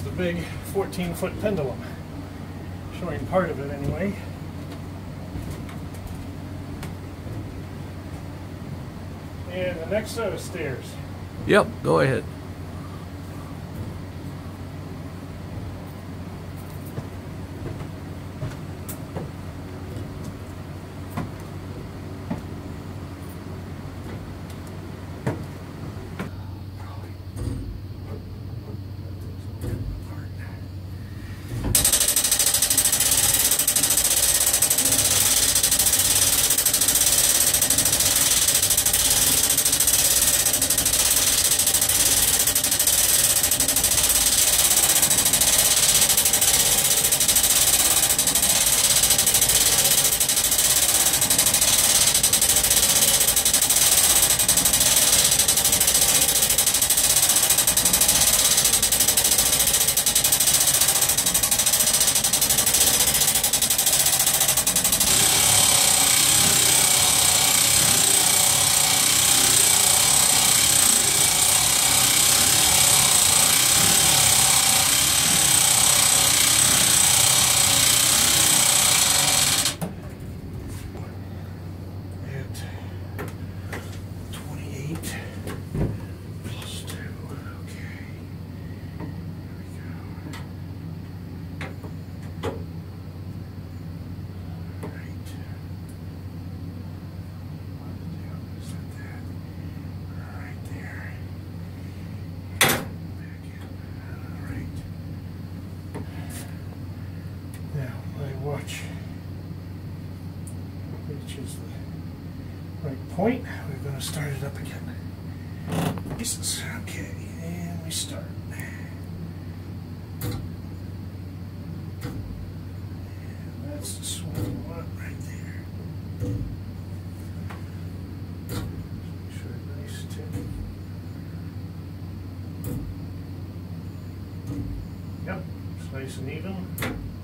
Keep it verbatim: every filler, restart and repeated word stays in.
the big fourteen foot pendulum, showing part of it anyway. And the next set of stairs. Yep, go ahead. Watch reaches the right point. We're going to start it up again. Jesus. Okay, and we start. And that's the swing one right there. Make sure it's nice tip. Yep, it's nice and even.